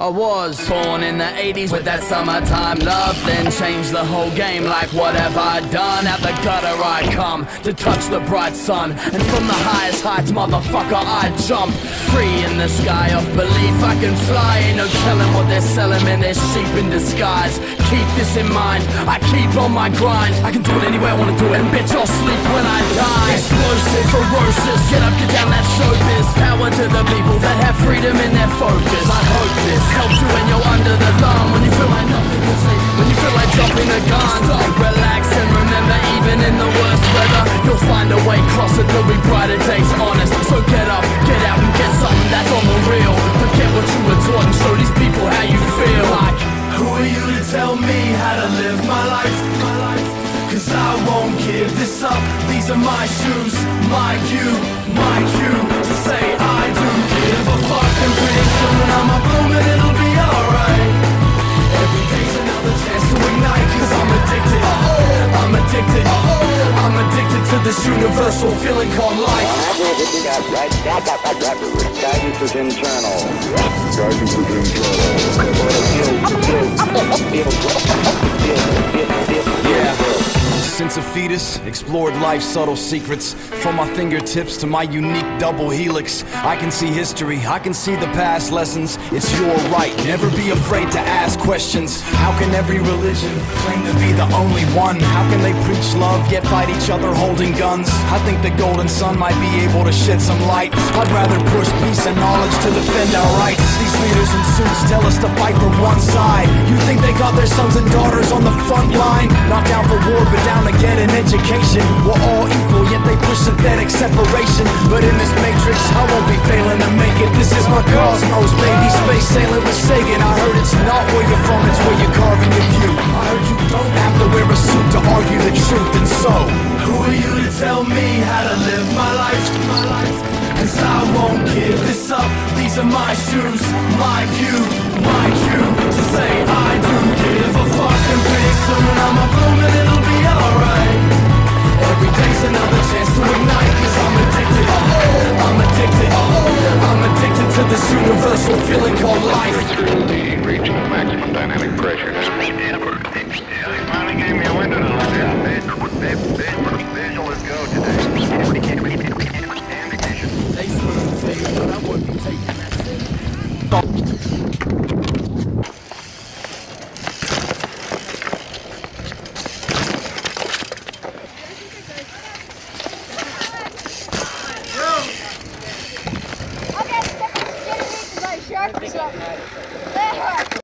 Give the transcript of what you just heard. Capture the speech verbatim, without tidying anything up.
I was born in the eighties with that summertime love, then changed the whole game. Like what have I done? Out the gutter I come to touch the bright sun, and from the highest heights, motherfucker, I jump. Free in the sky of belief, I can fly. Ain't no telling what they're selling, man, they're sheep in disguise. Keep this in mind, I keep on my grind. I can do it any way I wanna do it, and bitch, I'll sleep when I die. Explosive, ferocious, get up, get down, that showbiz. Power to the people that have freedom in their focus. I hope this helps you when you're under the thumb, when you feel like nothing can save, when you feel like dropping a gun. Stop, relax, and remember, even in the worst weather, you'll find a way across it. There'll be brighter days, honest. So get up, get out, and get something that's on the real. Forget what you were taught and show these people how you feel. Like, who are you to tell me how to live my life? My life. Cause I won't give this up. These are my shoes, my view, my cue to say I do give a fuck. And pretty soon I'ma bloom and it'll be alright. Every day's another chance to ignite. Cause I'm addicted, I'm addicted, I'm addicted to this universal feeling called life. Guidance is internal. Guidance is internal. Yeah. Since a fetus, explored life's subtle secrets. From my fingertips to my unique double helix, I can see history, I can see the past lessons. It's your right, never be afraid to ask questions. How can every religion claim to be the only one? How can they preach love yet fight each other holding guns? I think the golden sun might be able to shed some light. I'd rather push peace and knowledge to defend our rights. These leaders in suits tell us to fight for one side. You think they got their sons and daughters on the front line? Not down for war, but down to get an education. We're all equal, yet they push synthetic separation. But in this matrix, I won't be failing to make it. This is my cosmos, baby. Space sailing with Sagan. I heard it's not where you're from, it's where you're carving your view. I heard you don't have to wear a suit to argue the truth. And so, who are you to tell me how to live my life? My life. Cause I won't give this up. These are my shoes, my view, my cue to say I do give a fuck. And pretty soon I'ma bloom and it'll be alright. Every day's another chance to ignite. Cause I'm addicted, I'm addicted, I'm addicted to this universal feeling called life. Reaching maximum dynamic pressure. They finally gave me a window to look at.